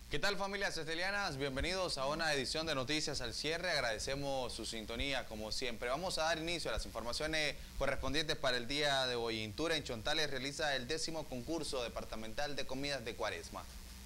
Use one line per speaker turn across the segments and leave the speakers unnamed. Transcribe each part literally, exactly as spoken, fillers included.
¿Qué tal, familias estelianas? Bienvenidos a una edición de Noticias al Cierre. Agradecemos su sintonía como siempre. Vamos a dar inicio a las informaciones correspondientes para el día de hoy. Intura en Chontales realiza el décimo concurso departamental de comidas de Cuaresma.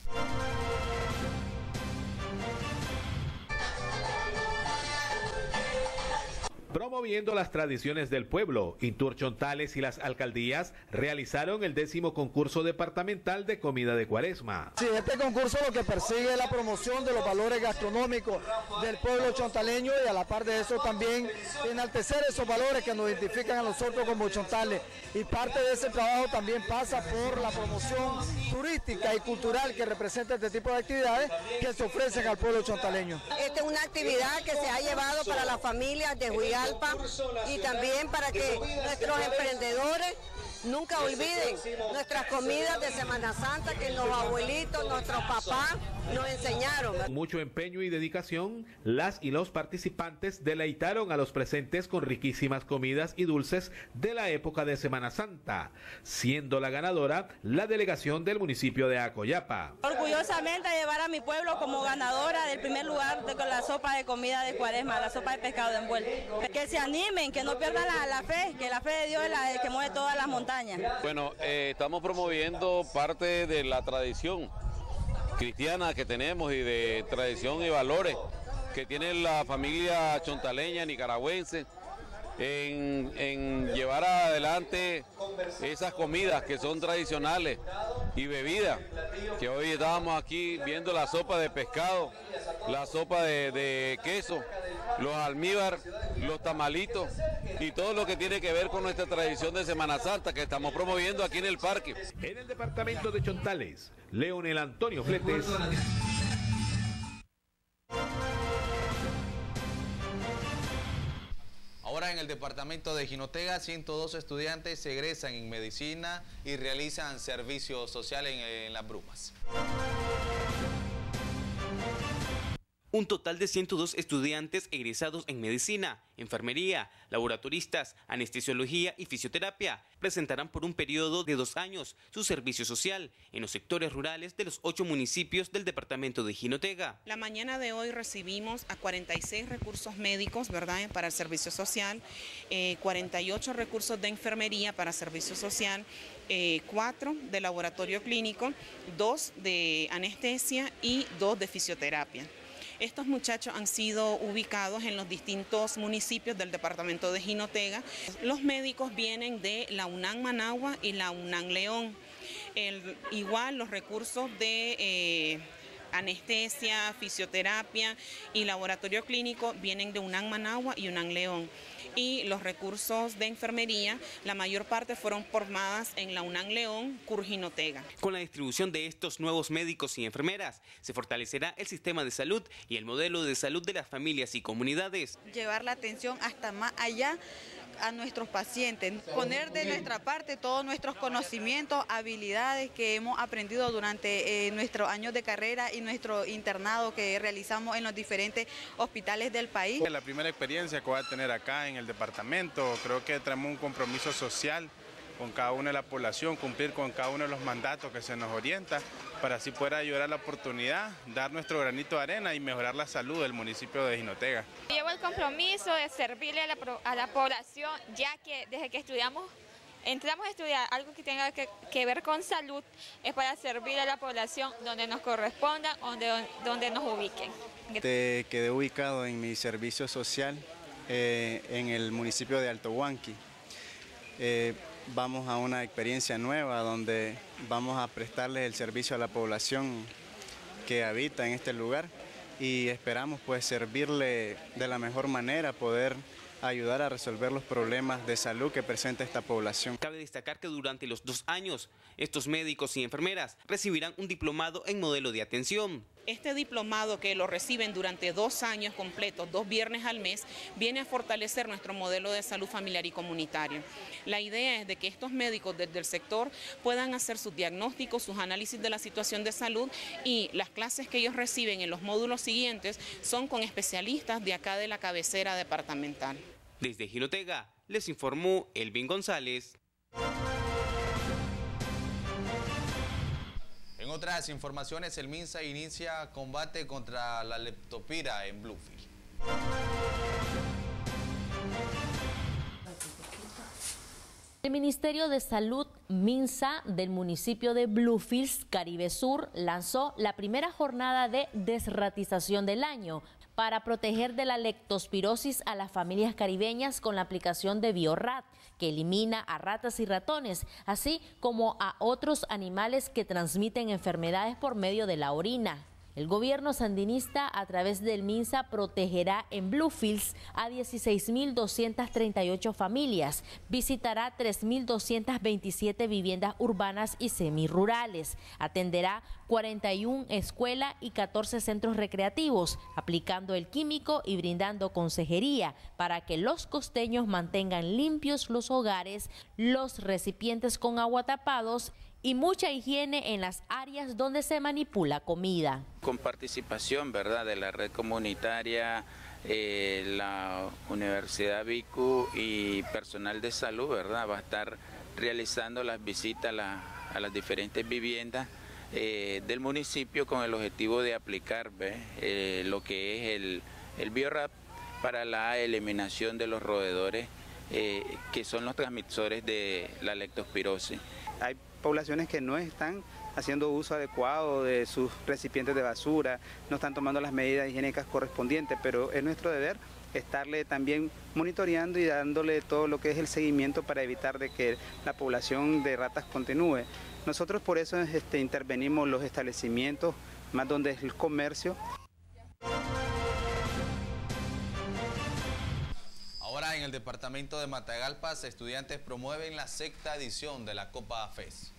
Promoviendo las tradiciones del pueblo, Intur Chontales y las alcaldías realizaron el décimo concurso departamental de comida de Cuaresma.
Sí, este concurso lo que persigue es la promoción de los valores gastronómicos del pueblo chontaleño y a la par de eso también enaltecer esos valores que nos identifican a nosotros como chontales. Y parte de ese trabajo también pasa por la promoción turística y cultural que representa este tipo de actividades que se ofrecen al pueblo chontaleño.
Esta es una actividad que se ha llevado para las familias de Huigalpa y también para que nuestros emprendedores nunca olviden nuestras comidas de Semana Santa que los abuelitos, nuestros papás nos enseñaron.
Con mucho empeño y dedicación, las y los participantes deleitaron a los presentes con riquísimas comidas y dulces de la época de Semana Santa, siendo la ganadora la delegación del municipio de Acoyapa.
Orgullosamente llevar a mi pueblo como ganadora del primer lugar de, con la sopa de comida de Cuaresma, la sopa de pescado de envuelto. Que se animen, que no pierdan la, la fe, que la fe de Dios es la que mueve todas las montañas.
Bueno, eh, estamos promoviendo parte de la tradición cristiana que tenemos y de tradición y valores que tiene la familia chontaleña, nicaragüense, en, en llevar adelante esas comidas que son tradicionales y bebidas, que hoy estábamos aquí viendo la sopa de pescado, la sopa de, de queso, los almíbar, los tamalitos y todo lo que tiene que ver con nuestra tradición de Semana Santa que estamos promoviendo aquí en el parque.
En el departamento de Chontales, Leonel Antonio Fletes.
Ahora en el departamento de Jinotega, ciento dos estudiantes se egresan en medicina y realizan servicio social en, en Las Brumas.
Un total de ciento dos estudiantes egresados en medicina, enfermería, laboratoristas, anestesiología y fisioterapia presentarán por un periodo de dos años su servicio social en los sectores rurales de los ocho municipios del departamento de Jinotega.
La mañana de hoy recibimos a cuarenta y seis recursos médicos, ¿verdad?, para el servicio social, eh, cuarenta y ocho recursos de enfermería para servicio social, eh, cuatro de laboratorio clínico, dos de anestesia y dos de fisioterapia. Estos muchachos han sido ubicados en los distintos municipios del departamento de Jinotega. Los médicos vienen de la UNAM Managua y la UNAM León. El, igual los recursos de eh, anestesia, fisioterapia y laboratorio clínico vienen de UNAM Managua y UNAM León. Y los recursos de enfermería, la mayor parte fueron formadas en la UNAM León, Curjinotega.
Con la distribución de estos nuevos médicos y enfermeras, se fortalecerá el sistema de salud y el modelo de salud de las familias y comunidades.
Llevar la atención hasta más allá a nuestros pacientes, poner de nuestra parte todos nuestros conocimientos, habilidades que hemos aprendido durante eh, nuestros años de carrera y nuestro internado que realizamos en los diferentes hospitales del país.
La primera experiencia que voy a tener acá en el departamento, creo que traemos un compromiso social con cada una de la población, cumplir con cada uno de los mandatos que se nos orienta, para así poder ayudar a la oportunidad, dar nuestro granito de arena y mejorar la salud del municipio de Jinotega.
Llevo el compromiso de servirle a la, a la población, ya que desde que estudiamos, entramos a estudiar algo que tenga que, que ver con salud, es para servir a la población donde nos corresponda, donde, donde nos ubiquen.
Te quedé ubicado en mi servicio social eh, en el municipio de Alto Huanqui. Eh, vamos a una experiencia nueva donde vamos a prestarles el servicio a la población que habita en este lugar y esperamos pues servirle de la mejor manera, poder ayudar a resolver los problemas de salud que presenta esta población.
Cabe destacar que durante los dos años, estos médicos y enfermeras recibirán un diplomado en modelo de atención.
Este diplomado que lo reciben durante dos años completos, dos viernes al mes, viene a fortalecer nuestro modelo de salud familiar y comunitario. La idea es de que estos médicos desde el sector puedan hacer sus diagnósticos, sus análisis de la situación de salud y las clases que ellos reciben en los módulos siguientes son con especialistas de acá de la cabecera departamental.
Desde Jinotega les informó Elvin González.
En En otras informaciones, el MINSA inicia combate contra la leptospira en Bluefield.
El Ministerio de Salud MINSA del municipio de Bluefields, Caribe Sur, lanzó la primera jornada de desratización del año para proteger de la leptospirosis a las familias caribeñas con la aplicación de Biorat, que elimina a ratas y ratones, así como a otros animales que transmiten enfermedades por medio de la orina. El gobierno sandinista, a través del MINSA, protegerá en Bluefields a dieciséis mil doscientas treinta y ocho familias, visitará tres mil doscientas veintisiete viviendas urbanas y semirurales, atenderá cuarenta y una escuelas y catorce centros recreativos, aplicando el químico y brindando consejería para que los costeños mantengan limpios los hogares, los recipientes con agua tapados y mucha higiene en las áreas donde se manipula comida.
Con participación, ¿verdad?, de la red comunitaria, eh, la Universidad B I C U y personal de salud, ¿verdad?, va a estar realizando las visitas a, la, a las diferentes viviendas eh, del municipio con el objetivo de aplicar eh, lo que es el, el Biorap para la eliminación de los roedores eh, que son los transmisores de la leptospirosis.
Hay poblaciones que no están haciendo uso adecuado de sus recipientes de basura, no están tomando las medidas higiénicas correspondientes, pero es nuestro deber estarle también monitoreando y dándole todo lo que es el seguimiento para evitar de que la población de ratas continúe. Nosotros por eso este, intervenimos los establecimientos, más donde es el comercio.
Ahora en el departamento de Matagalpas, estudiantes promueven la sexta edición de la Copa F E S.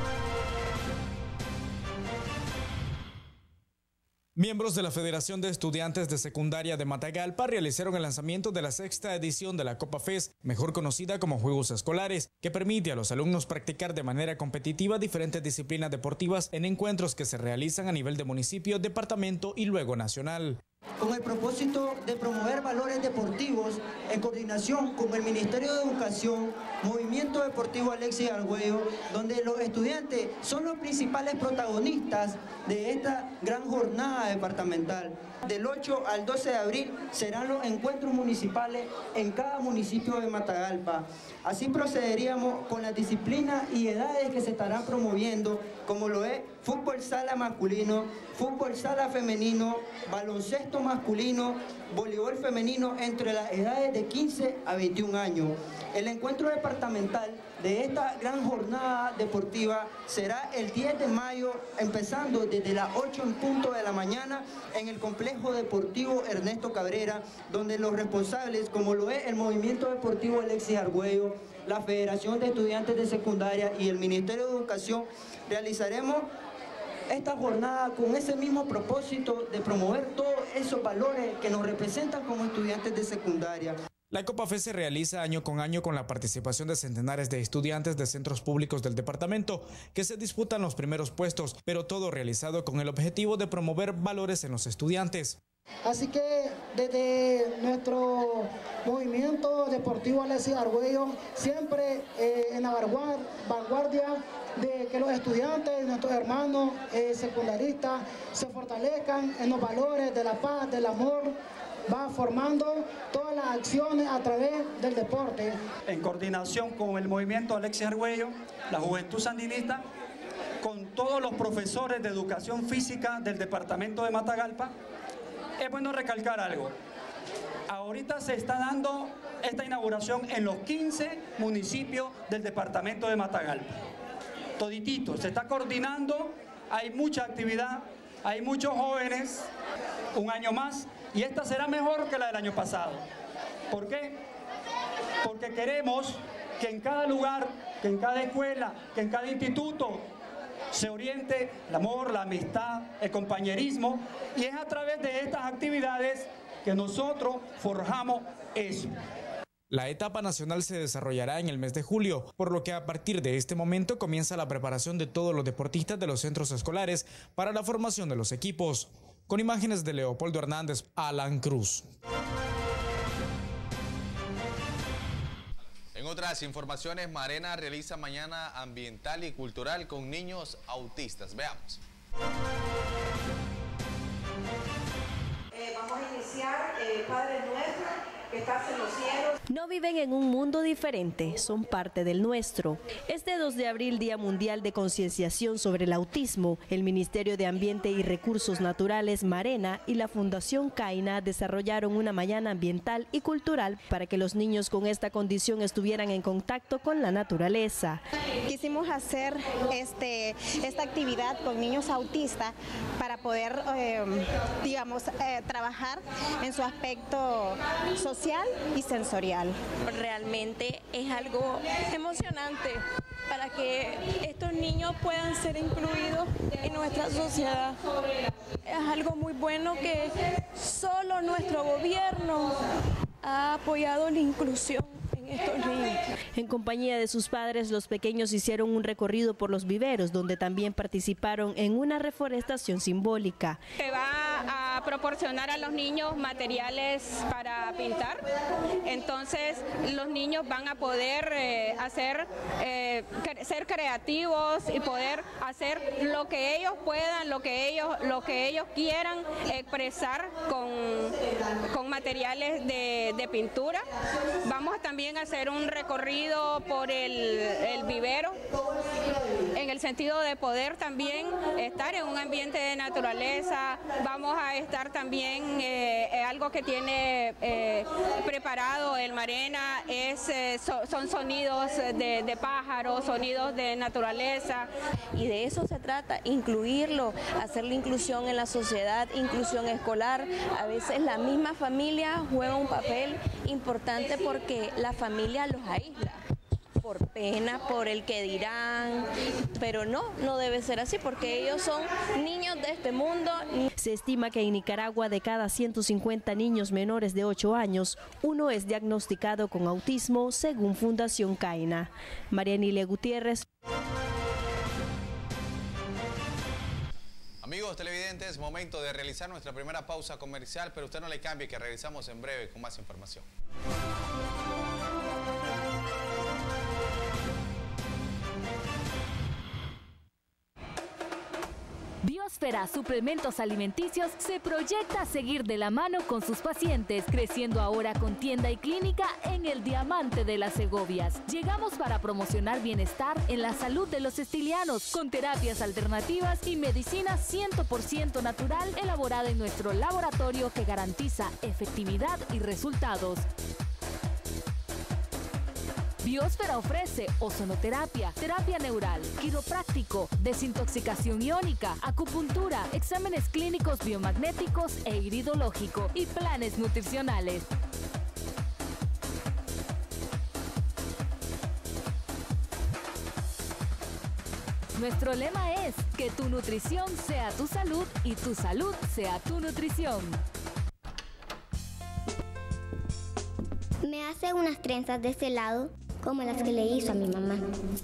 Miembros de la Federación de Estudiantes de Secundaria de Matagalpa realizaron el lanzamiento de la sexta edición de la Copa F E S, mejor conocida como Juegos Escolares, que permite a los alumnos practicar de manera competitiva diferentes disciplinas deportivas en encuentros que se realizan a nivel de municipio, departamento y luego nacional.
Con el propósito de promover valores deportivos en coordinación con el Ministerio de Educación, Movimiento Deportivo Alexis Argüello, donde los estudiantes son los principales protagonistas de esta gran jornada departamental. Del ocho al doce de abril serán los encuentros municipales en cada municipio de Matagalpa. Así procederíamos con las disciplinas y edades que se estarán promoviendo, como lo es fútbol sala masculino, fútbol sala femenino, baloncesto masculino, voleibol femenino entre las edades de quince a veintiún años. El encuentro departamental de esta gran jornada deportiva será el diez de mayo, empezando desde las ocho en punto de la mañana en el complejo deportivo Ernesto Cabrera, donde los responsables, como lo es el Movimiento Deportivo Alexis Argüello, la Federación de Estudiantes de Secundaria y el Ministerio de Educación, realizaremos esta jornada con ese mismo propósito de promover todos esos valores que nos representan como estudiantes de secundaria.
La Copa F E S se realiza año con año con la participación de centenares de estudiantes de centros públicos del departamento que se disputan los primeros puestos, pero todo realizado con el objetivo de promover valores en los estudiantes.
Así que desde nuestro movimiento deportivo Alexis Argüello, siempre eh, en la vanguardia de que los estudiantes, nuestros hermanos eh, secundaristas, se fortalezcan en los valores de la paz, del amor, va formando todas las acciones a través del deporte.
En coordinación con el movimiento Alexis Argüello, la Juventud Sandinista, con todos los profesores de educación física del departamento de Matagalpa, es bueno recalcar algo. Ahorita se está dando esta inauguración en los quince municipios del departamento de Matagalpa. Toditito, se está coordinando, hay mucha actividad, hay muchos jóvenes, un año más, y esta será mejor que la del año pasado. ¿Por qué? Porque queremos que en cada lugar, que en cada escuela, que en cada instituto se oriente el amor, la amistad, el compañerismo, y es a través de estas actividades que nosotros forjamos eso.
La etapa nacional se desarrollará en el mes de julio, por lo que a partir de este momento comienza la preparación de todos los deportistas de los centros escolares para la formación de los equipos. Con imágenes de Leopoldo Hernández, Alan Cruz.
En otras otras informaciones, Marena realiza mañana ambiental y cultural con niños autistas. Veamos.
Eh, vamos a iniciar eh, Padre Nuestro, que estás en los cielos.
No viven en un mundo diferente, son parte del nuestro. Este dos de abril, Día Mundial de Concienciación sobre el Autismo, el Ministerio de Ambiente y Recursos Naturales, Marena, y la Fundación CAINA desarrollaron una mañana ambiental y cultural para que los niños con esta condición estuvieran en contacto con la naturaleza.
Quisimos hacer este, esta actividad con niños autistas para poder, eh, digamos, eh, trabajar en su aspecto social y sensorial.
Realmente es algo emocionante para que estos niños puedan ser incluidos en nuestra sociedad. Es algo muy bueno que solo nuestro gobierno ha apoyado la inclusión en estos niños.
En compañía de sus padres, los pequeños hicieron un recorrido por los viveros, donde también participaron en una reforestación simbólica.
Se va a proporcionar a los niños materiales para pintar, entonces los niños van a poder eh, hacer, eh, ser creativos y poder hacer lo que ellos puedan, lo que ellos, lo que ellos quieran expresar con, con materiales de, de pintura. Vamos también a hacer un recorrido por el, el vivero, en el sentido de poder también estar en un ambiente de naturaleza. Vamos a estar también, eh, algo que tiene eh, preparado el Marena, es, eh, so, son sonidos de, de pájaros, sonidos de naturaleza.
Y de eso se trata, incluirlo, hacer la inclusión en la sociedad, inclusión escolar. A veces la misma familia juega un papel importante porque la familia los aísla por pena, por el que dirán, pero no, no debe ser así porque ellos son niños de este mundo.
Se estima que en Nicaragua, de cada ciento cincuenta niños menores de ocho años, uno es diagnosticado con autismo, según Fundación CAINA. Marianile Gutiérrez.
Amigos televidentes, momento de realizar nuestra primera pausa comercial, pero usted no le cambie, que regresamos en breve con más información.
Biosfera Suplementos Alimenticios se proyecta a seguir de la mano con sus pacientes, creciendo ahora con tienda y clínica en el Diamante de las Segovias. Llegamos para promocionar bienestar en la salud de los estilianos, con terapias alternativas y medicina cien por ciento natural, elaborada en nuestro laboratorio que garantiza efectividad y resultados. Biosfera ofrece ozonoterapia, terapia neural, quiropráctico, desintoxicación iónica, acupuntura, exámenes clínicos biomagnéticos e iridológico y planes nutricionales. Nuestro lema es que tu nutrición sea tu salud y tu salud sea tu nutrición.
Me hace unas trenzas de este lado, como las que le hizo a mi mamá.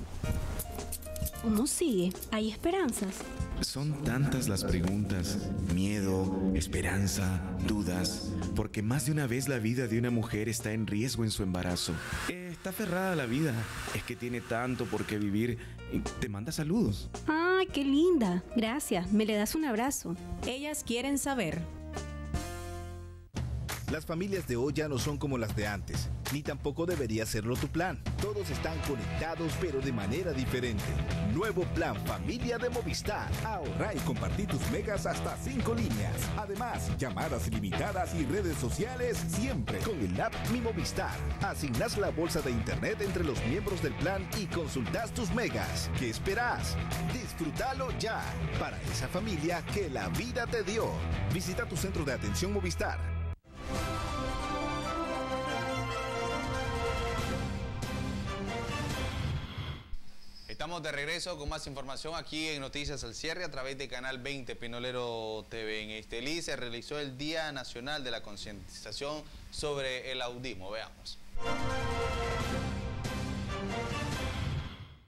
¿Cómo sigue? ¿Hay esperanzas?
Son tantas las preguntas, miedo, esperanza, dudas, porque más de una vez la vida de una mujer está en riesgo en su embarazo. Eh, está aferrada a la vida, es que tiene tanto por qué vivir. Te manda saludos.
¡Ay, qué linda! Gracias, me le das un abrazo. Ellas quieren saber.
Las familias de hoy ya no son como las de antes, ni tampoco debería serlo tu plan. Todos están conectados, pero de manera diferente. Nuevo plan Familia de Movistar. Ahorra y compartí tus megas hasta cinco líneas. Además, llamadas ilimitadas y redes sociales siempre con el app Mi Movistar. Asignas la bolsa de internet entre los miembros del plan y consultas tus megas. ¿Qué esperas? Disfrútalo ya. Para esa familia que la vida te dio. Visita tu centro de atención Movistar.
Estamos de regreso con más información aquí en Noticias al Cierre a través de Canal veinte Pinolero T V. En Estelí se realizó el Día Nacional de la Concientización sobre el Autismo. Veamos.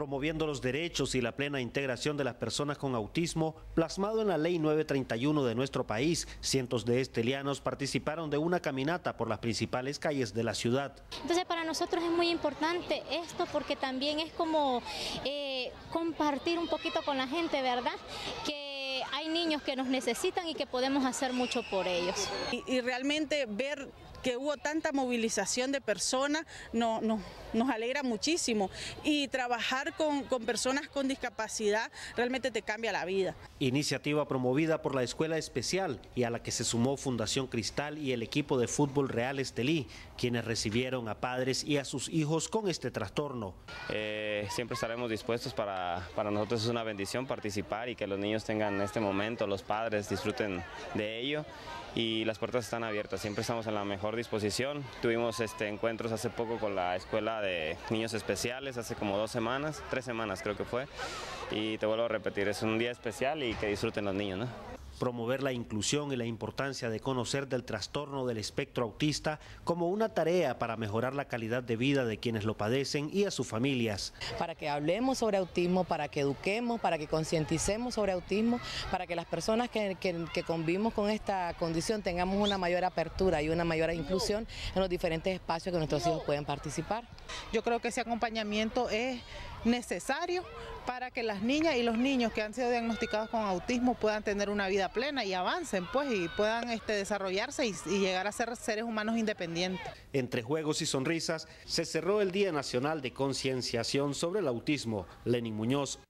promoviendo los derechos y la plena integración de las personas con autismo, plasmado en la Ley nueve treinta y uno de nuestro país. Cientos de estelianos participaron de una caminata por las principales calles de la ciudad.
Entonces para nosotros es muy importante esto porque también es como eh, compartir un poquito con la gente, ¿verdad? Que hay niños que nos necesitan y que podemos hacer mucho por ellos.
Y, y realmente ver que hubo tanta movilización de personas no, no, nos alegra muchísimo, y trabajar con, con personas con discapacidad realmente te cambia la vida.
Iniciativa promovida por la Escuela Especial y a la que se sumó Fundación Cristal y el equipo de fútbol Real Estelí, quienes recibieron a padres y a sus hijos con este trastorno.
Eh, siempre estaremos dispuestos, para, para nosotros es una bendición participar y que los niños tengan este momento, los padres disfruten de ello. Y las puertas están abiertas, siempre estamos en la mejor disposición. Tuvimos este, encuentros hace poco con la Escuela de Niños Especiales, hace como dos semanas, tres semanas creo que fue. Y te vuelvo a repetir, es un día especial y que disfruten los niños, ¿no?
Promover la inclusión y la importancia de conocer del trastorno del espectro autista como una tarea para mejorar la calidad de vida de quienes lo padecen y a sus familias.
Para que hablemos sobre autismo, para que eduquemos, para que concienticemos sobre autismo, para que las personas que, que, que convivimos con esta condición tengamos una mayor apertura y una mayor inclusión en los diferentes espacios que nuestros hijos pueden participar.
Yo creo que ese acompañamiento es necesario para que las niñas y los niños que han sido diagnosticados con autismo puedan tener una vida plena y avancen pues y puedan este, desarrollarse y, y llegar a ser seres humanos independientes.
Entre juegos y sonrisas se cerró el Día Nacional de Concienciación sobre el Autismo. Lenin Muñoz.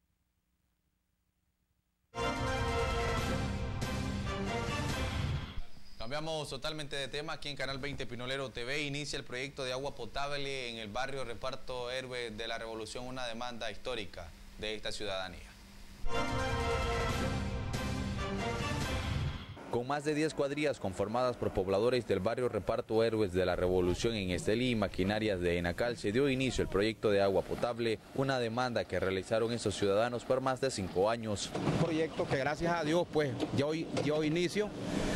Cambiamos totalmente de tema. Aquí en Canal veinte Pinolero T V inicia el proyecto de agua potable en el barrio Reparto Héroe de la Revolución, una demanda histórica de esta ciudadanía. Con más de diez cuadrillas conformadas por pobladores del barrio Reparto Héroes de la Revolución en Estelí y maquinarias de Enacal, se dio inicio el proyecto de agua potable, una demanda que realizaron esos ciudadanos por más de cinco años.
Un proyecto que gracias a Dios pues dio, dio inicio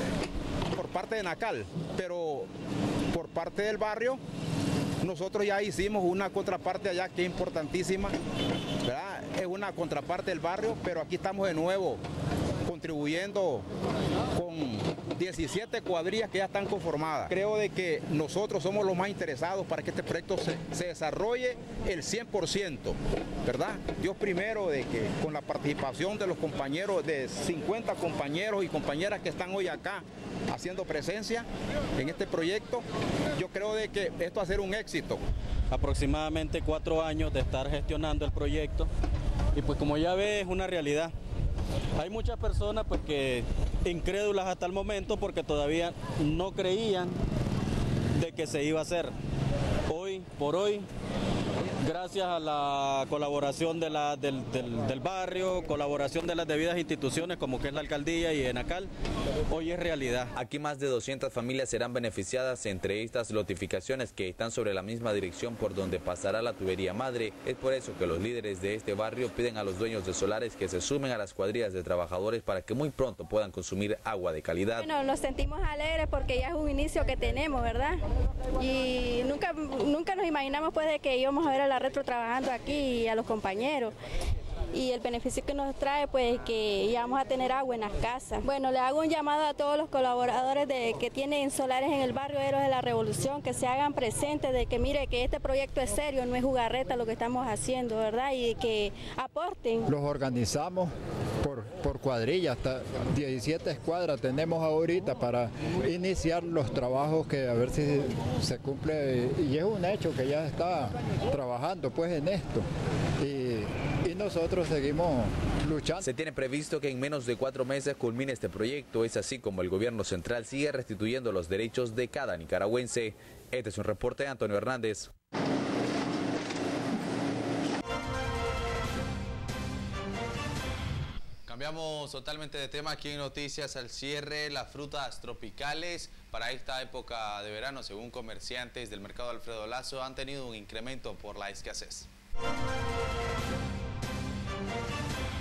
por parte de Enacal, pero por parte del barrio nosotros ya hicimos una contraparte allá que es importantísima, ¿verdad? Es una contraparte del barrio, pero aquí estamos de nuevo contribuyendo con diecisiete cuadrillas que ya están conformadas. Creo de que nosotros somos los más interesados para que este proyecto se, se desarrolle el cien por ciento, ¿verdad? Dios primero, de que con la participación de los compañeros, de cincuenta compañeros y compañeras que están hoy acá haciendo presencia en este proyecto, yo creo de que esto va a ser un éxito.
Aproximadamente cuatro años de estar gestionando el proyecto y pues como ya ves es una realidad. Hay muchas personas pues que incrédulas hasta el momento porque todavía no creían de que se iba a hacer. Hoy por hoy, gracias a la colaboración de la, del, del, del barrio, colaboración de las debidas instituciones como que es la alcaldía y Enacal, hoy es realidad.
Aquí más de doscientas familias serán beneficiadas entre estas lotificaciones que están sobre la misma dirección por donde pasará la tubería madre. Es por eso que los líderes de este barrio piden a los dueños de solares que se sumen a las cuadrillas de trabajadores para que muy pronto puedan consumir agua de calidad.
Bueno, nos sentimos alegres porque ya es un inicio que tenemos, ¿verdad? Y nunca, nunca nos imaginamos pues de que íbamos a ver a la Retro trabajando aquí y a los compañeros. Y el beneficio que nos trae pues que ya vamos a tener agua en las casas. Bueno, le hago un llamado a todos los colaboradores de que tienen solares en el barrio Héroes de la Revolución, que se hagan presentes de que mire que este proyecto es serio, no es jugarreta lo que estamos haciendo, ¿verdad? Y que aporten.
Los organizamos por, por cuadrillas, hasta diecisiete escuadras tenemos ahorita para iniciar los trabajos que a ver si se cumple, y es un hecho que ya está trabajando pues en esto. Y, y nosotros seguimos luchando.
Se tiene previsto que en menos de cuatro meses culmine este proyecto. Es así como el gobierno central sigue restituyendo los derechos de cada nicaragüense. Este es un reporte de Antonio Hernández. Cambiamos totalmente de tema aquí en Noticias al Cierre. Las frutas tropicales para esta época de verano, según comerciantes del mercado Alfredo Lazo, han tenido un incremento por la escasez.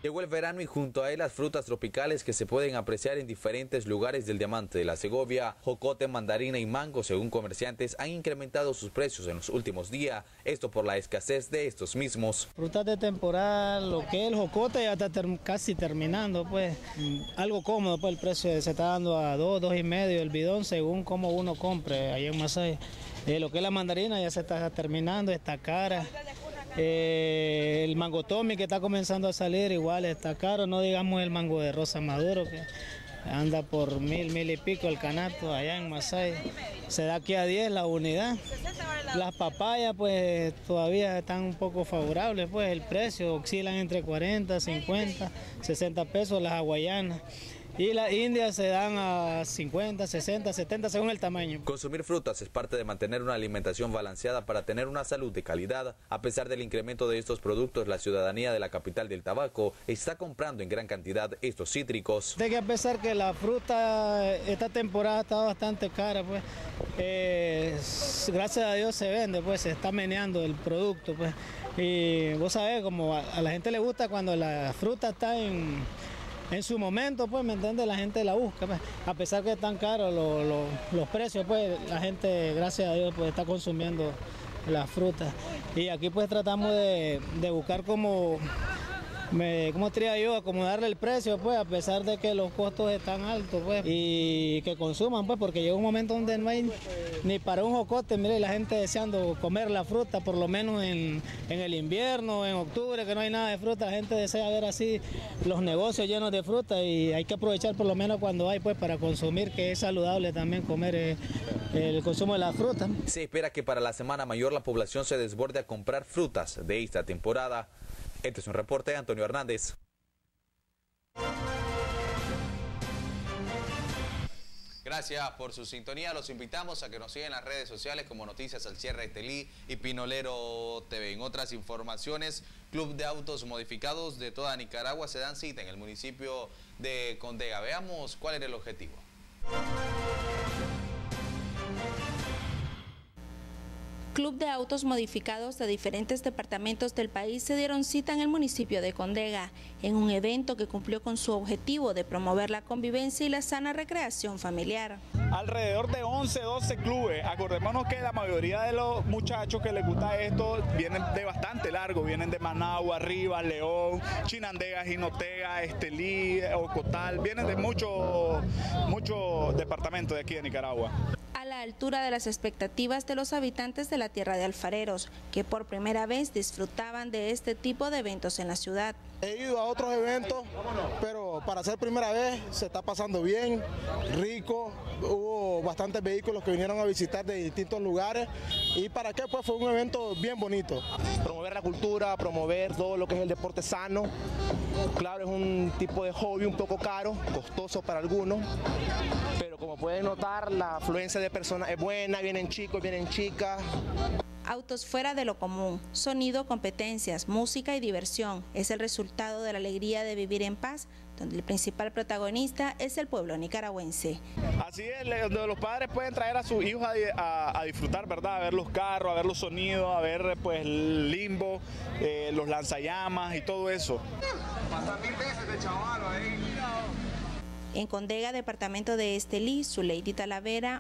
Llegó el verano y junto a él las frutas tropicales que se pueden apreciar en diferentes lugares del Diamante de la Segovia. Jocote, mandarina y mango, según comerciantes, han incrementado sus precios en los últimos días, esto por la escasez de estos mismos.
Frutas de temporada, lo que es el jocote ya está ter casi terminando, pues algo cómodo, pues el precio se está dando a dos, dos y medio el bidón según como uno compre ahí en Masaya. Eh, lo que es la mandarina ya se está terminando, está cara. Eh, el mango Tommy que está comenzando a salir igual está caro, no digamos el mango de rosa maduro que anda por mil, mil y pico el canasto allá en Masaya. Se da aquí a diez la unidad. Las papayas pues todavía están un poco favorables, pues el precio oscilan entre cuarenta, cincuenta, sesenta pesos las hawaianas. Y las indias se dan a cincuenta, sesenta, setenta según el tamaño.
Consumir frutas es parte de mantener una alimentación balanceada para tener una salud de calidad. A pesar del incremento de estos productos, la ciudadanía de la capital del tabaco está comprando en gran cantidad estos cítricos.
De que a pesar que la fruta esta temporada está bastante cara, pues eh, gracias a Dios se vende, pues se está meneando el producto, pues. Y vos sabés, como a, a la gente le gusta cuando la fruta está en... En su momento, pues, ¿me entiendes? La gente la busca, pues. A pesar que están caros los, los, los precios, pues, la gente, gracias a Dios, pues, está consumiendo las frutas. Y aquí, pues, tratamos de, de buscar como, me, ¿cómo diría yo? Acomodarle el precio, pues, a pesar de que los costos están altos, pues, y que consuman, pues, porque llega un momento donde no hay ni para un jocote, mire, la gente deseando comer la fruta, por lo menos en, en el invierno, en octubre, que no hay nada de fruta, la gente desea ver así los negocios llenos de fruta y hay que aprovechar por lo menos cuando hay, pues, para consumir, que es saludable también comer eh, el consumo de la fruta.
Se espera que para la Semana Mayor la población se desborde a comprar frutas de esta temporada. Este es un reporte de Antonio Hernández. Gracias por su sintonía. Los invitamos a que nos sigan en las redes sociales como Noticias al Cierre Estelí y Pinolero T V. En otras informaciones, Club de Autos Modificados de toda Nicaragua se dan cita en el municipio de Condega. Veamos cuál era el objetivo.
Club de autos modificados de diferentes departamentos del país se dieron cita en el municipio de Condega, en un evento que cumplió con su objetivo de promover la convivencia y la sana recreación familiar.
Alrededor de once, doce clubes. Acordémonos que la mayoría de los muchachos que les gusta esto vienen de bastante largo, vienen de Managua, Rivas, León, Chinandega, Jinotega, Estelí, Ocotal, vienen de muchos mucho departamentos de aquí de Nicaragua.
A la altura de las expectativas de los habitantes de la tierra de Alfareros, que por primera vez disfrutaban de este tipo de eventos en la ciudad.
He ido a otros eventos, pero para ser primera vez se está pasando bien, rico, hubo bastantes vehículos que vinieron a visitar de distintos lugares y para qué, pues fue un evento bien bonito.
Promover la cultura, promover todo lo que es el deporte sano, claro, es un tipo de hobby un poco caro, costoso para algunos, pero como pueden notar la afluencia de personas es buena, vienen chicos, vienen chicas.
Autos fuera de lo común, sonido, competencias, música y diversión es el resultado de la alegría de vivir en paz, donde el principal protagonista es el pueblo nicaragüense.
Así es, donde los padres pueden traer a sus hijos a, a, a disfrutar, ¿verdad? A ver los carros, a ver los sonidos, a ver pues el limbo, eh, los lanzallamas y todo eso.
En Condega, departamento de Estelí, Zuleidi Talavera.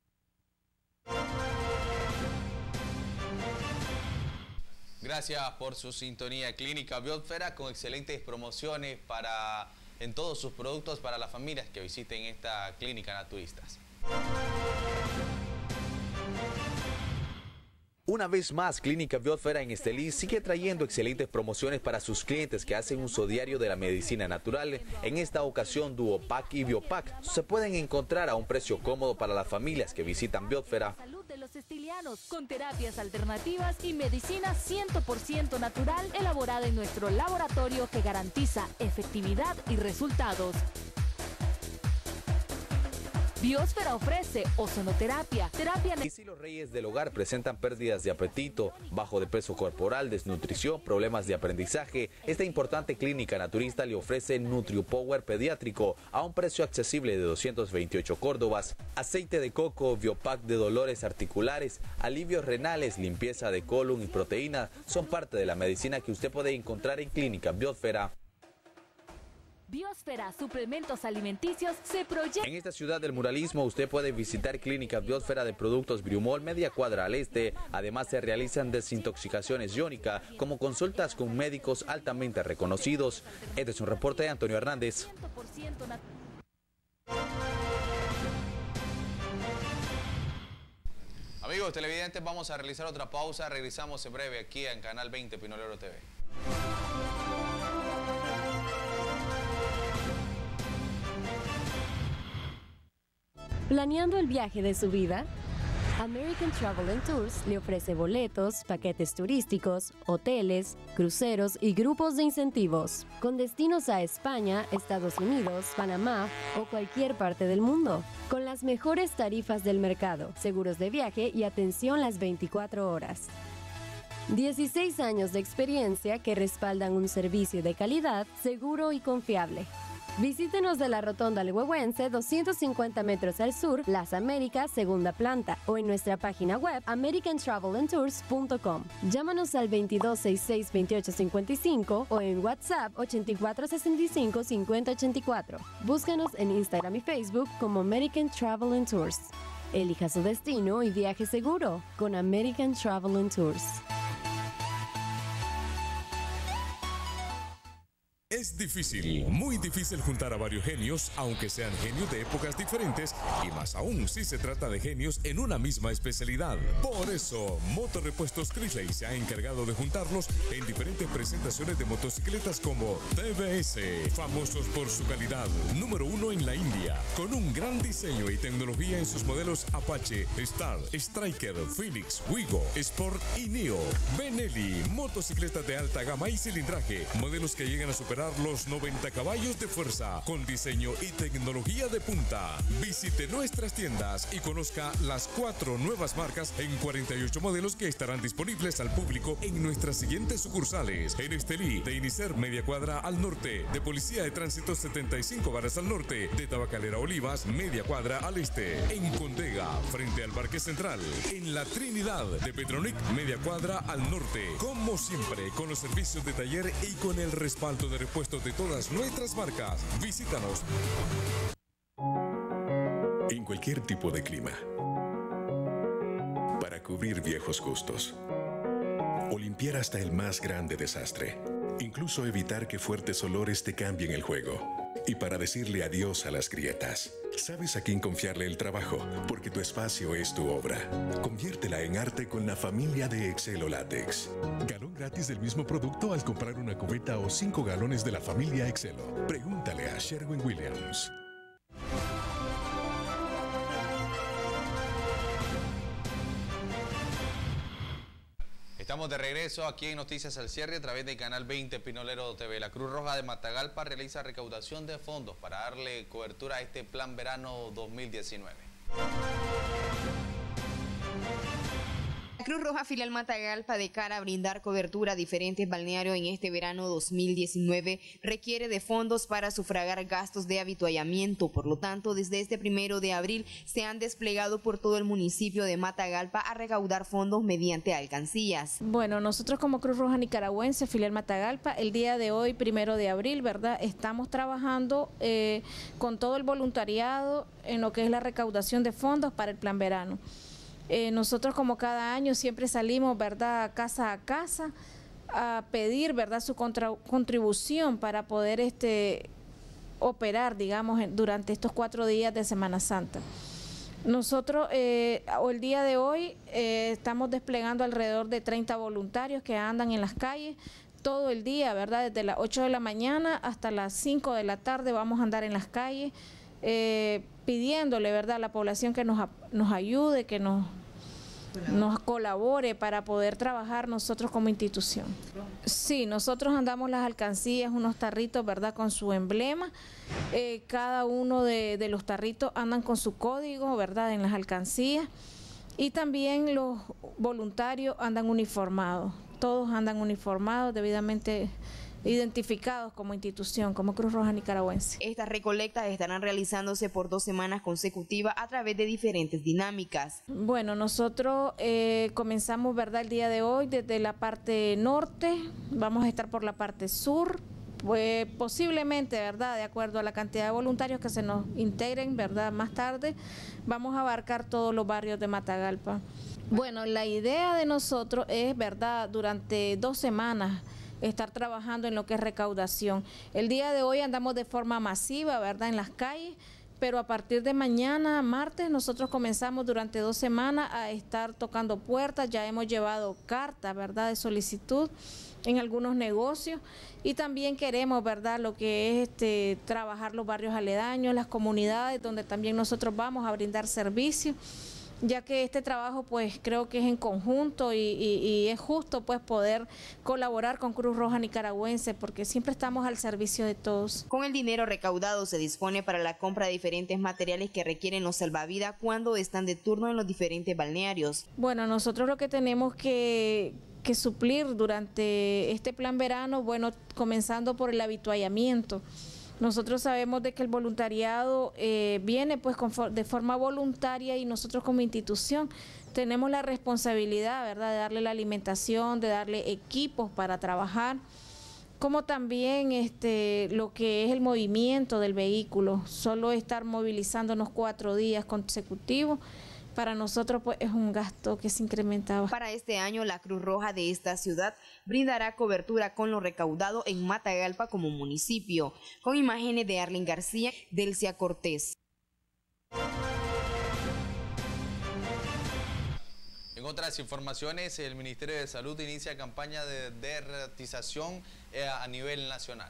Gracias por su sintonía. Clínica Biosfera con excelentes promociones para en todos sus productos para las familias que visiten esta clínica naturistas. Una vez más, Clínica Biosfera en Estelí sigue trayendo excelentes promociones para sus clientes que hacen uso diario de la medicina natural. En esta ocasión, Duopac y Biopac se pueden encontrar a un precio cómodo para las familias que visitan Biosfera.
Salud de los estilianos, con terapias alternativas y medicina cien por ciento natural elaborada en nuestro laboratorio que garantiza efectividad y resultados. Biosfera ofrece ozonoterapia, terapia...
Y si los reyes del hogar presentan pérdidas de apetito, bajo de peso corporal, desnutrición, problemas de aprendizaje, esta importante clínica naturista le ofrece NutriPower pediátrico a un precio accesible de doscientos veintiocho córdobas. Aceite de coco, Biopac de dolores articulares, alivios renales, limpieza de colon y proteína son parte de la medicina que usted puede encontrar en Clínica Biosfera.
Biosfera Suplementos Alimenticios se proyecta.
En esta ciudad del muralismo usted puede visitar Clínica Biosfera de Productos Briumol, media cuadra al este. Además se realizan desintoxicaciones iónicas como consultas con médicos altamente reconocidos. Este es un reporte de Antonio Hernández. Amigos televidentes, vamos a realizar otra pausa. Regresamos en breve aquí en Canal veinte Pinolero T V.
¿Planeando el viaje de su vida? American Travel and Tours le ofrece boletos, paquetes turísticos, hoteles, cruceros y grupos de incentivos, con destinos a España, Estados Unidos, Panamá o cualquier parte del mundo, con las mejores tarifas del mercado, seguros de viaje y atención las veinticuatro horas. dieciséis años de experiencia que respaldan un servicio de calidad, seguro y confiable. Visítenos de la Rotonda Alhuehuense, doscientos cincuenta metros al sur, Las Américas, segunda planta, o en nuestra página web american travel and tours punto com. Llámanos al veintidós sesenta y seis veintiocho cincuenta y cinco o en WhatsApp ochenta y cuatro sesenta y cinco cincuenta ochenta y cuatro. Búscanos en Instagram y Facebook como American Travel and Tours. Elija su destino y viaje seguro con American Travel and Tours.
Es difícil, muy difícil juntar a varios genios, aunque sean genios de épocas diferentes, y más aún si se trata de genios en una misma especialidad. Por eso, Motorrepuestos Crisley se ha encargado de juntarlos en diferentes presentaciones de motocicletas como T V S, famosos por su calidad, número uno en la India, con un gran diseño y tecnología en sus modelos Apache, Star, Striker, Phoenix, Wigo, Sport y Neo. Benelli, motocicletas de alta gama y cilindraje, modelos que llegan a superar los noventa caballos de fuerza, con diseño y tecnología de punta. Visite nuestras tiendas y conozca las cuatro nuevas marcas en cuarenta y ocho modelos que estarán disponibles al público en nuestras siguientes sucursales: en Estelí, de Inicer, media cuadra al norte; de Policía de Tránsito, setenta y cinco varas al norte; de Tabacalera Olivas, media cuadra al este; en Condega, frente al Parque Central; en La Trinidad, de Petronic, media cuadra al norte. Como siempre, con los servicios de taller y con el respaldo de repuestos de todas nuestras marcas. Visítanos.
En cualquier tipo de clima, para cubrir viejos gustos o limpiar hasta el más grande desastre, incluso evitar que fuertes olores te cambien el juego, y para decirle adiós a las grietas. Sabes a quién confiarle el trabajo, porque tu espacio es tu obra. Conviértela en arte con la familia de Excelo Látex. Galón gratis del mismo producto al comprar una cubeta o cinco galones de la familia Excelo. Pregúntale a Sherwin Williams.
Estamos de regreso aquí en Noticias al Cierre a través del Canal veinte Pinolero T V. La Cruz Roja de Matagalpa realiza recaudación de fondos para darle cobertura a este Plan Verano dos mil diecinueve.
La Cruz Roja Filial Matagalpa, de cara a brindar cobertura a diferentes balnearios en este verano dos mil diecinueve, requiere de fondos para sufragar gastos de habituallamiento. Por lo tanto, desde este primero de abril se han desplegado por todo el municipio de Matagalpa a recaudar fondos mediante alcancías.
Bueno, nosotros como Cruz Roja Nicaragüense, Filial Matagalpa, el día de hoy, primero de abril, ¿verdad? Estamos trabajando eh, con todo el voluntariado en lo que es la recaudación de fondos para el Plan Verano. Eh, nosotros, como cada año, siempre salimos, ¿verdad?, casa a casa a pedir, ¿verdad?, su contra, contribución para poder este, operar, digamos, en, durante estos cuatro días de Semana Santa. Nosotros, eh, el día de hoy, eh, estamos desplegando alrededor de treinta voluntarios que andan en las calles todo el día, ¿verdad?, desde las ocho de la mañana hasta las cinco de la tarde vamos a andar en las calles, eh, pidiéndole, ¿verdad?, a la población que nos, nos ayude, que nos, nos colabore para poder trabajar nosotros como institución. Sí, nosotros andamos las alcancías, unos tarritos, ¿verdad?, con su emblema. Eh, cada uno de, de los tarritos andan con su código, ¿verdad?, en las alcancías. Y también los voluntarios andan uniformados. Todos andan uniformados, debidamente identificados como institución, como Cruz Roja Nicaragüense.
Estas recolectas estarán realizándose por dos semanas consecutivas a través de diferentes dinámicas.
Bueno, nosotros eh, comenzamos, ¿verdad?, el día de hoy desde la parte norte, vamos a estar por la parte sur, pues posiblemente, ¿verdad?, de acuerdo a la cantidad de voluntarios que se nos integren, ¿verdad?, más tarde, vamos a abarcar todos los barrios de Matagalpa. Bueno, la idea de nosotros es, ¿verdad?, durante dos semanas estar trabajando en lo que es recaudación. El día de hoy andamos de forma masiva, ¿verdad?, en las calles, pero a partir de mañana, martes, nosotros comenzamos durante dos semanas a estar tocando puertas. Ya hemos llevado cartas, ¿verdad?, de solicitud en algunos negocios, y también queremos, ¿verdad?, lo que es este trabajar los barrios aledaños, las comunidades donde también nosotros vamos a brindar servicios, ya que este trabajo pues creo que es en conjunto y, y, y es justo pues poder colaborar con Cruz Roja Nicaragüense, porque siempre estamos al servicio de todos.
Con el dinero recaudado se dispone para la compra de diferentes materiales que requieren los salvavidas cuando están de turno en los diferentes balnearios.
Bueno, nosotros lo que tenemos que, que suplir durante este plan verano, bueno, comenzando por el avituallamiento. Nosotros sabemos de que el voluntariado eh, viene pues con, de forma voluntaria, y nosotros como institución tenemos la responsabilidad, ¿verdad?, de darle la alimentación, de darle equipos para trabajar, como también este, lo que es el movimiento del vehículo. Solo estar movilizándonos cuatro días consecutivos, para nosotros pues es un gasto que se incrementaba.
Para este año, la Cruz Roja de esta ciudad brindará cobertura con lo recaudado en Matagalpa como municipio. Con imágenes de Arlen García, Delcia Cortés.
En otras informaciones, el Ministerio de Salud inicia campaña de derratización a nivel nacional.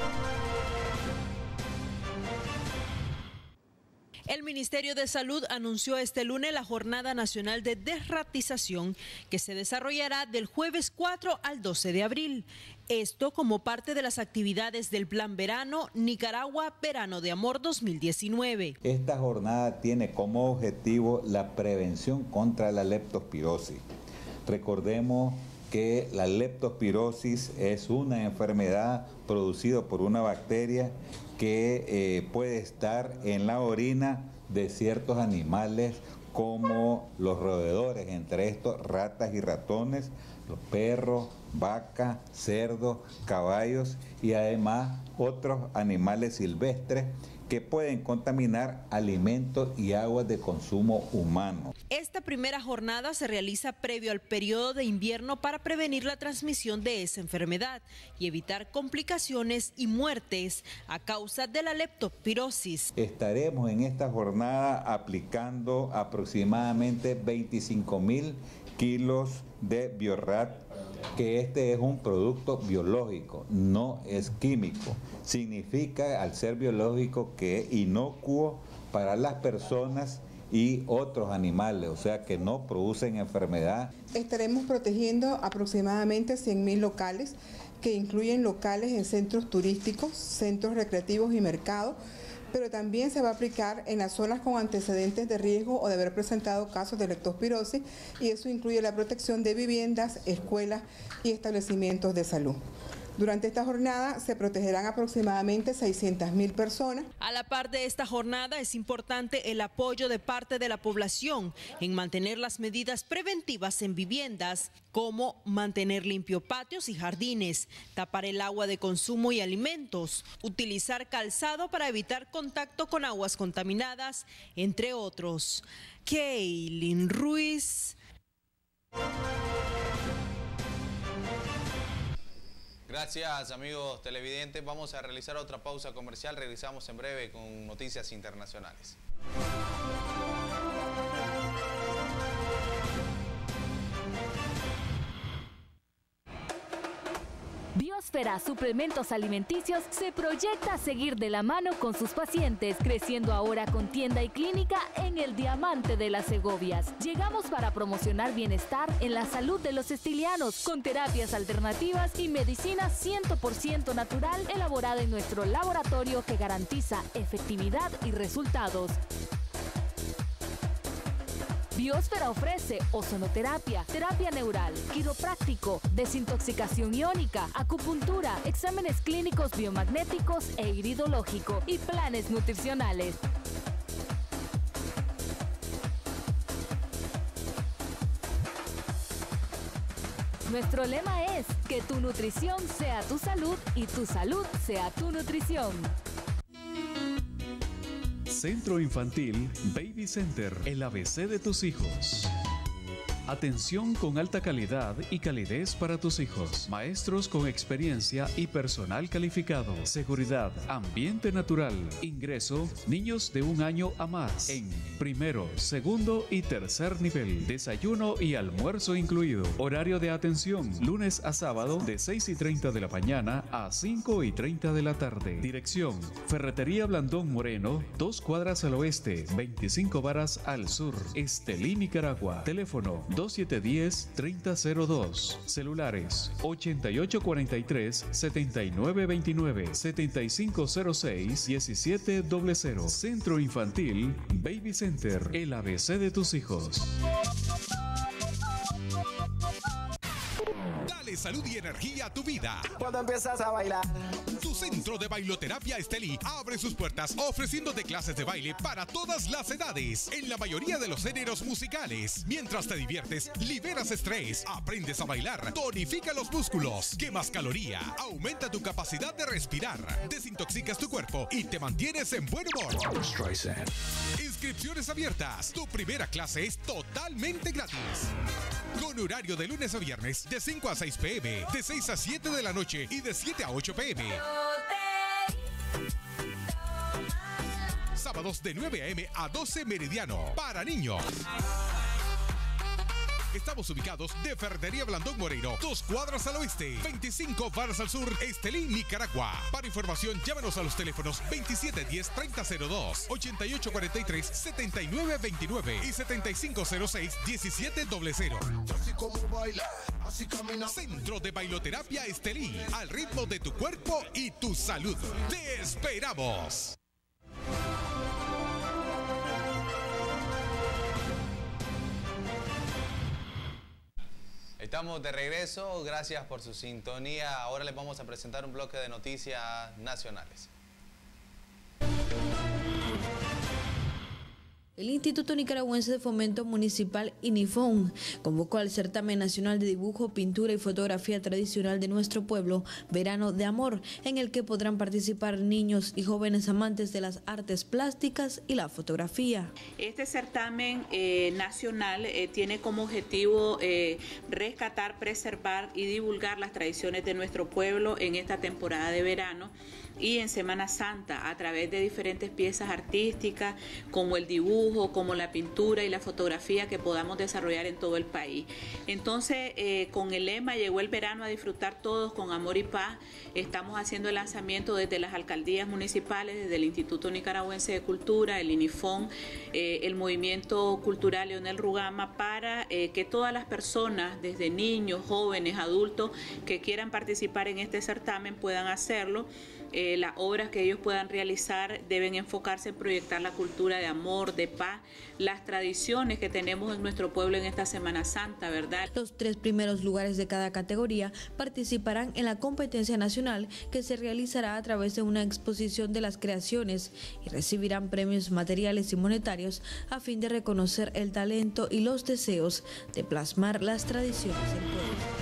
El Ministerio de Salud anunció este lunes la Jornada Nacional de Desratización, que se desarrollará del jueves cuatro al doce de abril. Esto como parte de las actividades del Plan Verano Nicaragua Verano de Amor dos mil diecinueve.
Esta jornada tiene como objetivo la prevención contra la leptospirosis. Recordemos que la leptospirosis es una enfermedad producida por una bacteria que eh, puede estar en la orina de ciertos animales como los roedores, entre estos ratas y ratones, los perros, vacas, cerdos, caballos y además otros animales silvestres que pueden contaminar alimentos y aguas de consumo humano.
Esta primera jornada se realiza previo al periodo de invierno para prevenir la transmisión de esa enfermedad y evitar complicaciones y muertes a causa de la leptospirosis.
Estaremos en esta jornada aplicando aproximadamente veinticinco mil kilos de Biorat, que este es un producto biológico, no es químico. Significa, al ser biológico, que es inocuo para las personas y otros animales, o sea que no producen enfermedad.
Estaremos protegiendo aproximadamente cien mil locales, que incluyen locales en centros turísticos, centros recreativos y mercados, pero también se va a aplicar en las zonas con antecedentes de riesgo o de haber presentado casos de leptospirosis, y eso incluye la protección de viviendas, escuelas y establecimientos de salud. Durante esta jornada se protegerán aproximadamente seiscientas mil personas.
A la par de esta jornada es importante el apoyo de parte de la población en mantener las medidas preventivas en viviendas, como mantener limpio patios y jardines, tapar el agua de consumo y alimentos, utilizar calzado para evitar contacto con aguas contaminadas, entre otros. Keilin Ruiz.
Gracias, amigos televidentes. Vamos a realizar otra pausa comercial. Regresamos en breve con noticias internacionales.
Biosfera Suplementos Alimenticios se proyecta a seguir de la mano con sus pacientes, creciendo ahora con tienda y clínica en el Diamante de las Segovias. Llegamos para promocionar bienestar en la salud de los estilianos, con terapias alternativas y medicina cien por ciento natural elaborada en nuestro laboratorio que garantiza efectividad y resultados. Biosfera ofrece ozonoterapia, terapia neural, quiropráctico, desintoxicación iónica, acupuntura, exámenes clínicos biomagnéticos e iridológico y planes nutricionales. Nuestro lema es que tu nutrición sea tu salud y tu salud sea tu nutrición.
Centro Infantil Baby Center, el A B C de tus hijos. Atención con alta calidad y calidez para tus hijos. Maestros con experiencia y personal calificado. Seguridad, ambiente natural. Ingreso, niños de un año a más. En primero, segundo y tercer nivel. Desayuno y almuerzo incluido. Horario de atención, lunes a sábado de seis y treinta de la mañana a cinco y treinta de la tarde. Dirección, Ferretería Blandón Moreno, dos cuadras al oeste, veinticinco varas al sur. Estelí, Nicaragua. Teléfono dos siete uno cero, tres cero cero dos. Celulares ochenta y ocho cuarenta y tres, setenta y nueve veintinueve, setenta y cinco cero seis, diecisiete cero cero. Centro Infantil Baby Center, el A B C de tus hijos.
Dale salud y energía a tu vida
cuando empiezas a bailar.
Tu centro de bailoterapia Estelí abre sus puertas ofreciéndote clases de baile para todas las edades en la mayoría de los géneros musicales. Mientras te diviertes, liberas estrés, aprendes a bailar, tonifica los músculos, quemas caloría, aumenta tu capacidad de respirar, desintoxicas tu cuerpo y te mantienes en buen humor. Inscripciones abiertas. Tu primera clase es totalmente gratis. Con horario de lunes a viernes de cinco a seis p m, de seis a siete de la noche y de siete a ocho p m Sábados de nueve a m a doce meridiano para niños. Estamos ubicados de Ferretería Blandón Moreno, dos cuadras al oeste, veinticinco varas al sur, Estelí, Nicaragua. Para información, llámenos a los teléfonos veintisiete diez, treinta cero dos, ochenta y ocho cuarenta y tres, setenta y nueve veintinueve y setenta y cinco cero seis, diecisiete cero cero. Centro de Bailoterapia Estelí, al ritmo de tu cuerpo y tu salud. ¡Te esperamos!
Estamos de regreso, gracias por su sintonía. Ahora les vamos a presentar un bloque de noticias nacionales.
El Instituto Nicaragüense de Fomento Municipal INIFON convocó al Certamen Nacional de Dibujo, Pintura y Fotografía Tradicional de nuestro pueblo, Verano de Amor, en el que podrán participar niños y jóvenes amantes de las artes plásticas y la fotografía.
Este certamen eh, nacional eh, tiene como objetivo eh, rescatar, preservar y divulgar las tradiciones de nuestro pueblo en esta temporada de verano y en Semana Santa, a través de diferentes piezas artísticas como el dibujo, como la pintura y la fotografía que podamos desarrollar en todo el país. Entonces, eh, con el lema "Llegó el verano a disfrutar todos con amor y paz", estamos haciendo el lanzamiento desde las alcaldías municipales, desde el Instituto Nicaragüense de Cultura, el INIFON, eh, el Movimiento Cultural Leonel Rugama, para eh, que todas las personas, desde niños, jóvenes, adultos, que quieran participar en este certamen puedan hacerlo. Eh, las obras que ellos puedan realizar deben enfocarse en proyectar la cultura de amor, de paz, las tradiciones que tenemos en nuestro pueblo en esta Semana Santa, ¿verdad?
Los tres primeros lugares de cada categoría participarán en la competencia nacional que se realizará a través de una exposición de las creaciones y recibirán premios materiales y monetarios a fin de reconocer el talento y los deseos de plasmar las tradiciones del pueblo.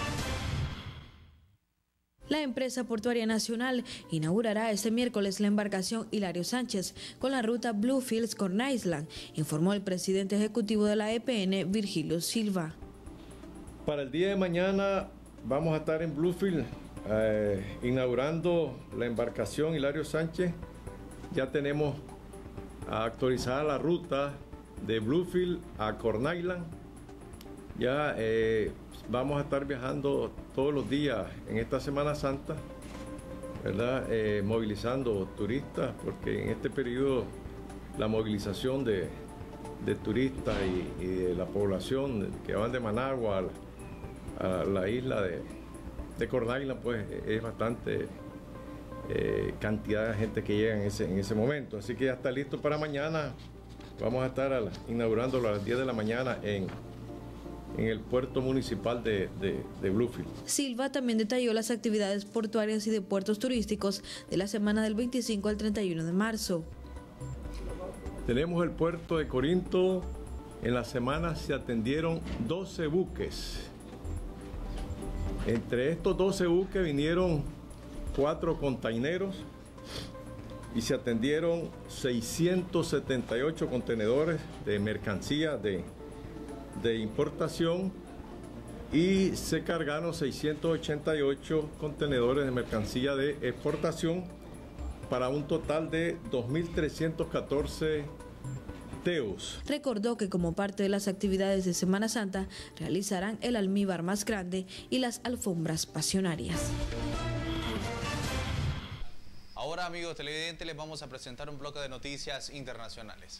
La empresa portuaria nacional inaugurará este miércoles la embarcación Hilario Sánchez con la ruta Bluefields-Corn Island, informó el presidente ejecutivo de la E P N, Virgilio Silva.
Para el día de mañana vamos a estar en Bluefield eh, inaugurando la embarcación Hilario Sánchez. Ya tenemos actualizada la ruta de Bluefield a Corn Island. Ya eh, vamos a estar viajando todos los días en esta Semana Santa, ¿verdad? Eh, movilizando turistas, porque en este periodo la movilización de, de turistas y, y de la población que van de Managua a, a la isla de, de Corn Island, pues es bastante eh, cantidad de gente que llega en ese, en ese momento. Así que ya está listo para mañana. Vamos a estar a la, inaugurándolo a las diez de la mañana en en el puerto municipal de, de, de Bluefield.
Silva también detalló las actividades portuarias y de puertos turísticos de la semana del veinticinco al treinta y uno de marzo.
Tenemos el puerto de Corinto. En la semana se atendieron doce buques Entre estos doce buques vinieron cuatro containeros y se atendieron seiscientos setenta y ocho contenedores de mercancía de, de importación y se cargaron seiscientos ochenta y ocho contenedores de mercancía de exportación para un total de dos mil trescientos catorce teos.
Recordó que como parte de las actividades de Semana Santa realizarán el almíbar más grande y las alfombras pasionarias.
Ahora, amigos televidentes, les vamos a presentar un bloque de noticias internacionales.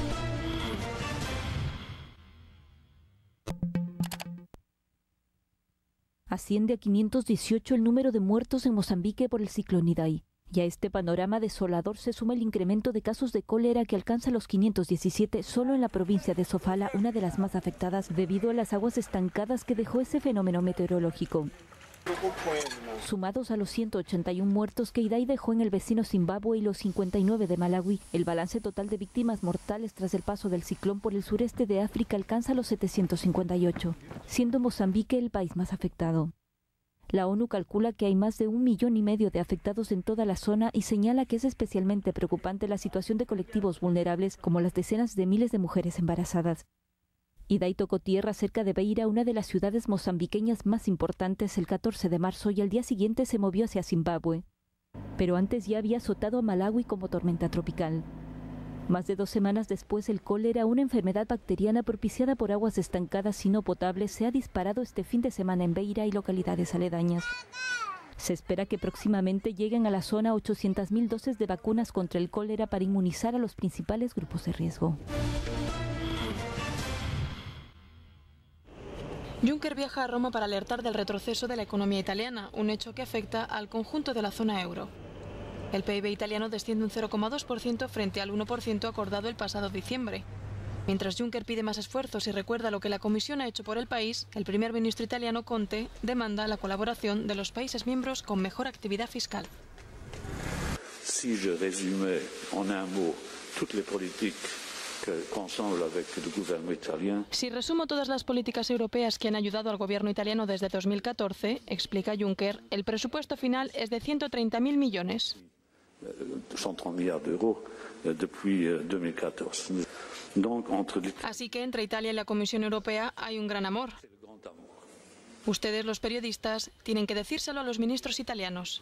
Asciende a quinientos dieciocho el número de muertos en Mozambique por el ciclón Idai. Y a este panorama desolador se suma el incremento de casos de cólera que alcanza los quinientos diecisiete solo en la provincia de Sofala, una de las más afectadas debido a las aguas estancadas que dejó ese fenómeno meteorológico. Sumados a los ciento ochenta y uno muertos que Idai dejó en el vecino Zimbabue y los cincuenta y nueve de Malawi, el balance total de víctimas mortales tras el paso del ciclón por el sureste de África alcanza los setecientos cincuenta y ocho, siendo Mozambique el país más afectado. La ONU calcula que hay más de un millón y medio de afectados en toda la zona y señala que es especialmente preocupante la situación de colectivos vulnerables como las decenas de miles de mujeres embarazadas. Idai tocó tierra cerca de Beira, una de las ciudades mozambiqueñas más importantes, el catorce de marzo y al día siguiente se movió hacia Zimbabue. Pero antes ya había azotado a Malawi como tormenta tropical. Más de dos semanas después, el cólera, una enfermedad bacteriana propiciada por aguas estancadas y no potables, se ha disparado este fin de semana en Beira y localidades aledañas. Se espera que próximamente lleguen a la zona ochocientas mil dosis de vacunas contra el cólera para inmunizar a los principales grupos de riesgo.
Juncker viaja a Roma para alertar del retroceso de la economía italiana, un hecho que afecta al conjunto de la zona euro. El P I B italiano desciende un cero coma dos por ciento frente al uno por ciento acordado el pasado diciembre. Mientras Juncker pide más esfuerzos y recuerda lo que la Comisión ha hecho por el país, el primer ministro italiano Conte demanda la colaboración de los países miembros con mejor actividad fiscal.
Si je résumais en un mot toutes les politiques
Si resumo todas las políticas europeas que han ayudado al gobierno italiano desde dos mil catorce, explica Juncker, el presupuesto final es de ciento treinta mil millones. Así que entre Italia y la Comisión Europea hay un gran amor. Ustedes, los periodistas, tienen que decírselo a los ministros italianos.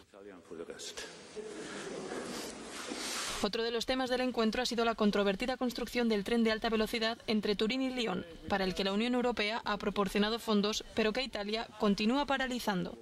Otro de los temas del encuentro ha sido la controvertida construcción del tren de alta velocidad entre Turín y Lyon, para el que la Unión Europea ha proporcionado fondos, pero que Italia continúa paralizando.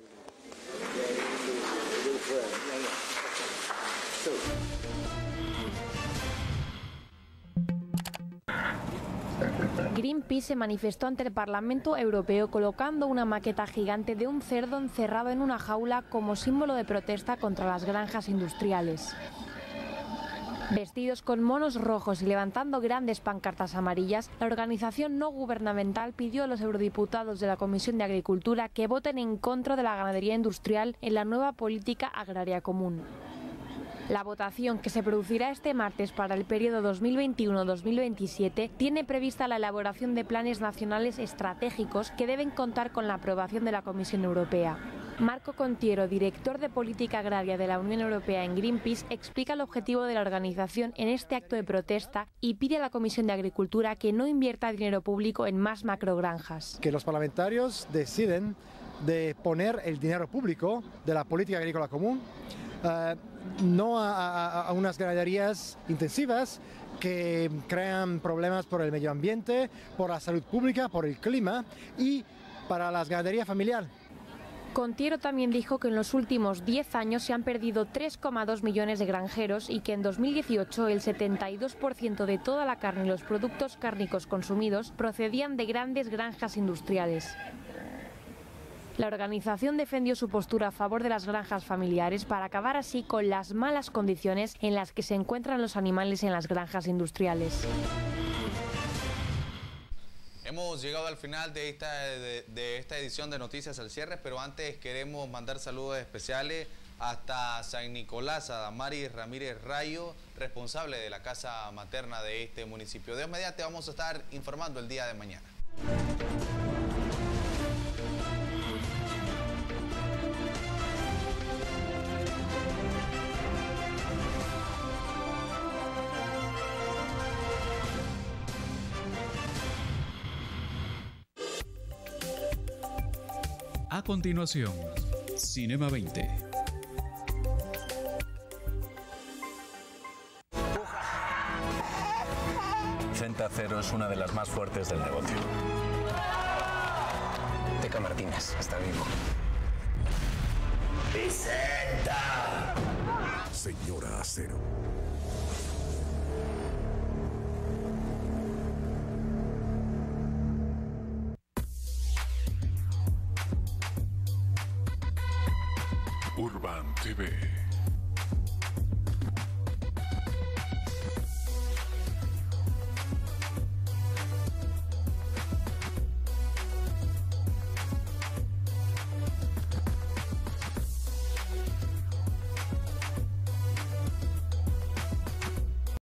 Greenpeace se manifestó ante el Parlamento Europeo colocando una maqueta gigante de un cerdo encerrado en una jaula como símbolo de protesta contra las granjas industriales. Vestidos con monos rojos y levantando grandes pancartas amarillas, la organización no gubernamental pidió a los eurodiputados de la Comisión de Agricultura que voten en contra de la ganadería industrial en la nueva política agraria común. La votación, que se producirá este martes para el periodo dos mil veintiuno a dos mil veintisiete, tiene prevista la elaboración de planes nacionales estratégicos que deben contar con la aprobación de la Comisión Europea. Marco Contiero, director de Política Agraria de la Unión Europea en Greenpeace, explica el objetivo de la organización en este acto de protesta y pide a la Comisión de Agricultura que no invierta dinero público en más macrogranjas.
Que los parlamentarios deciden de poner el dinero público de la política agrícola común uh, no a, a, a unas ganaderías intensivas que crean problemas por el medio ambiente, por la salud pública, por el clima y para la ganadería familiar.
Contiero también dijo que en los últimos diez años se han perdido tres coma dos millones de granjeros y que en dos mil dieciocho el setenta y dos por ciento de toda la carne y los productos cárnicos consumidos procedían de grandes granjas industriales. La organización defendió su postura a favor de las granjas familiares para acabar así con las malas condiciones en las que se encuentran los animales en las granjas industriales.
Hemos llegado al final de esta, de, de esta edición de Noticias al Cierre, pero antes queremos mandar saludos especiales hasta San Nicolás, a Damaris Ramírez Rayo, responsable de la casa materna de este municipio. Dios mediante, vamos a estar informando el día de mañana.
A continuación, Cinema veinte.
ochenta cero es una de las más fuertes del negocio. Teca Martínez está vivo.
¡Vicenta!
Señora Acero. Urban T V.